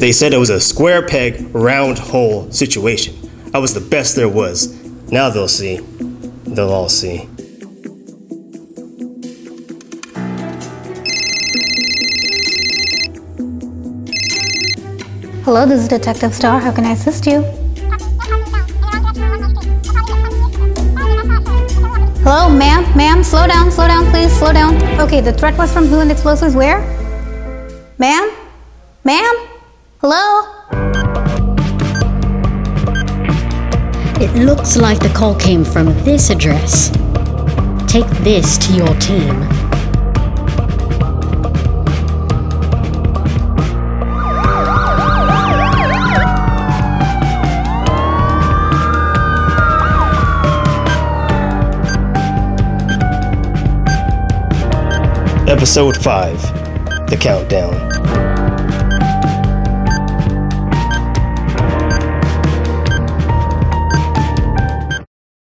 They said it was a square peg, round hole situation. I was the best there was. Now they'll see. They'll all see. Hello, this is Detective Star. How can I assist you? Hello, ma'am, slow down, please, slow down. Okay, the threat was from who and explosives where? Ma'am? Hello? It looks like the call came from this address. Take this to your team. Episode 5, The Countdown.